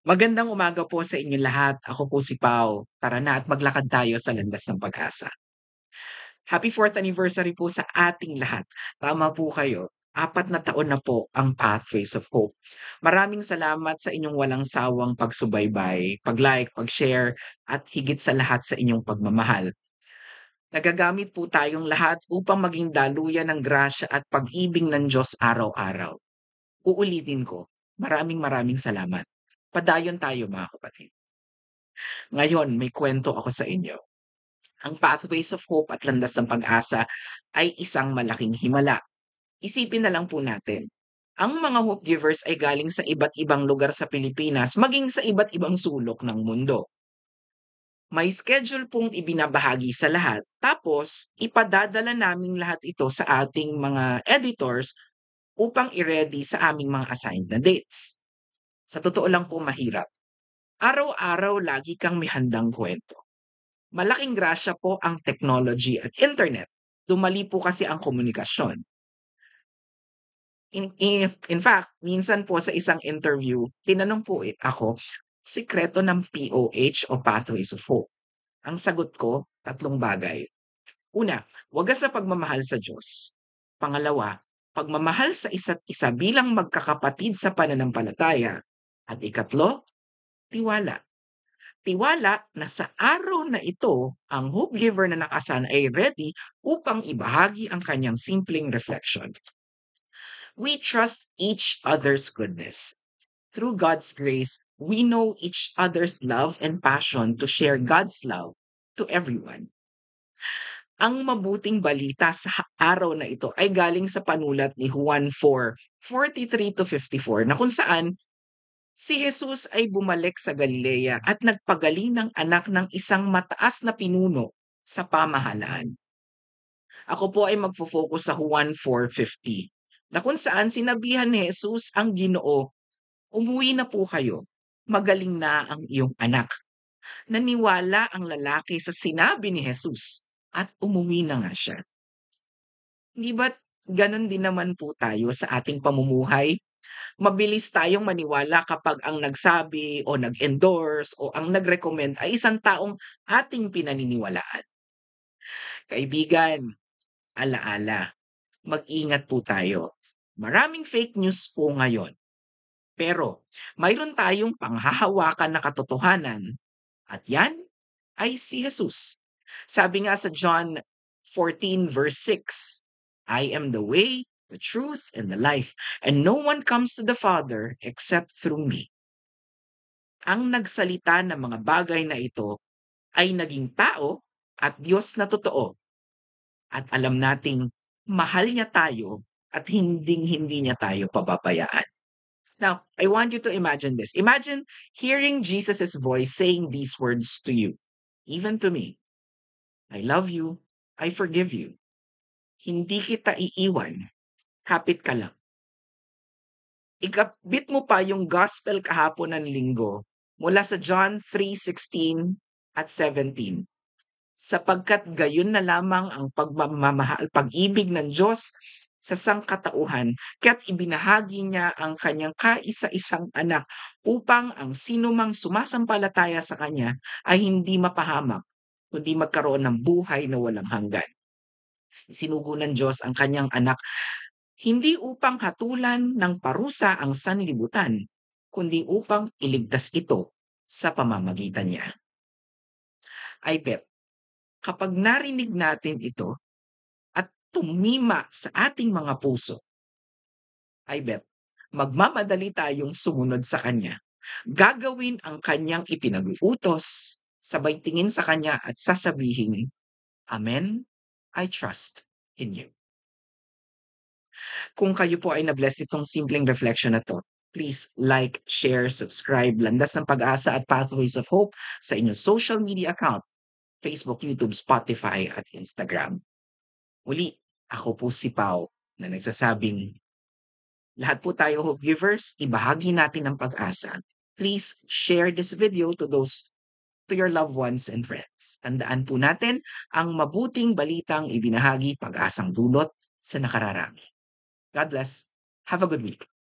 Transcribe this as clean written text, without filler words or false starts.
Magandang umaga po sa inyong lahat. Ako po si Pau. Tara na at maglakad tayo sa landas ng pag-asa. Happy 4th anniversary po sa ating lahat. Tama po kayo. 4 na taon na po ang Pathways of Hope. Maraming salamat sa inyong walang sawang pagsubaybay, pag-like, pag-share, at higit sa lahat sa inyong pagmamahal. Nagagamit po tayong lahat upang maging daluyan ng grasya at pag-ibig ng Diyos araw-araw. Uulitin ko, maraming salamat. Padayon tayo mga kapatid. Ngayon, may kwento ako sa inyo. Ang Pathways of Hope at Landas ng Pag-asa ay isang malaking himala. Isipin na lang po natin, ang mga hope givers ay galing sa iba't ibang lugar sa Pilipinas, maging sa iba't ibang sulok ng mundo. May schedule pong ibinabahagi sa lahat, tapos ipadadala namin lahat ito sa ating mga editors upang i-ready sa aming mga assigned na dates. Sa totoo lang po mahirap. Araw-araw lagi kang may handang kwento. Malaking grasya po ang technology at internet. Dumali po kasi ang komunikasyon. In fact, minsan po sa isang interview, tinanong po ako, sikreto ng POH o Pathways of Hope. Ang sagot ko, 3 bagay. Una, wagas sa pagmamahal sa Diyos. Pangalawa, pagmamahal sa isa't isa bilang magkakapatid sa pananampalataya. At ikatlo, tiwala. Tiwala na sa araw na ito, ang hope giver na nakasana ay ready upang ibahagi ang kanyang simpleng reflection. We trust each other's goodness. Through God's grace, we know each other's love and passion to share God's love to everyone. Ang mabuting balita sa araw na ito ay galing sa panulat ni Juan 4:43-54 na kung saan si Jesus ay bumalik sa Galilea at nagpagaling ng anak ng isang mataas na pinuno sa pamahalaan. Ako po ay magfo-focus sa Juan 4:50 na kung saan sinabihan ni Jesus ang Ginoo, "Umuwi na po kayo, magaling na ang iyong anak." Naniwala ang lalaki sa sinabi ni Jesus at umuwi na nga siya. Hindi ba't ganon din naman po tayo sa ating pamumuhay? Mabilis tayong maniwala kapag ang nagsabi o nag-endorse o ang nag-recommend ay isang taong ating pinaniniwalaan. Kaibigan, alaala, mag-ingat po tayo. Maraming fake news po ngayon. Pero mayroon tayong panghahawakan na katotohanan at yan ay si Jesus. Sabi nga sa John 14:6, I am the way, the truth, and the life, and no one comes to the Father except through me. Ang nagsalita ng mga bagay na ito ay naging tao at Diyos na totoo. At alam nating mahal niya tayo at hinding-hindi niya tayo pababayaan. Now, I want you to imagine this. Imagine hearing Jesus' voice saying these words to you, even to me. I love you. I forgive you. Hindi kita iiwan. Kapit ka lang. Ikabit mo pa yung gospel kahapon ng linggo mula sa John 3:16 at 17. Sapagkat gayon na lamang ang pagmamahal, pag-ibig ng Diyos sa sangkatauhan, kaya't ibinahagi niya ang kanyang kaisa-isang anak upang ang sinumang sumasampalataya sa kanya ay hindi mapahamak, kundi magkaroon ng buhay na walang hanggan. Isinugo ng Diyos ang kanyang anak hindi upang hatulan ng parusa ang sanlibutan, kundi upang iligtas ito sa pamamagitan niya. I bet, kapag narinig natin ito at tumima sa ating mga puso, I bet, magmamadali tayong sumunod sa Kanya. Gagawin ang Kanyang ipinag-uutos, sabay tingin sa Kanya at sasabihin, Amen, I trust in you. Kung kayo po ay na-bless nitong simpleng reflection na 'to, please like, share, subscribe, Landas ng Pag-asa at Pathways of Hope sa inyong social media account, Facebook, YouTube, Spotify at Instagram. Muli, ako po si Pau na nagsasabing, lahat po tayo hope givers, ibahagi natin ang pag-asa. Please share this video to your loved ones and friends. Tandaan po natin ang mabuting balitang ibinahagi pag-asang dulot sa nakararami. God bless. Have a good week.